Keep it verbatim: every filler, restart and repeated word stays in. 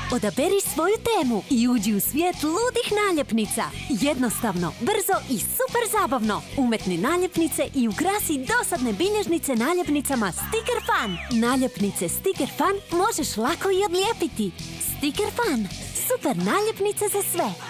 Odaberi svoju temu i uđi u svijet ludih naljepnica. Jednostavno, brzo i super zabavno. Umetni naljepnice i ukrasi dosadne bilježnice naljepnicama Sticker Fun. Naljepnice Sticker Fun možeš lako i odlijepiti. Sticker Fun. Super naljepnice za sve.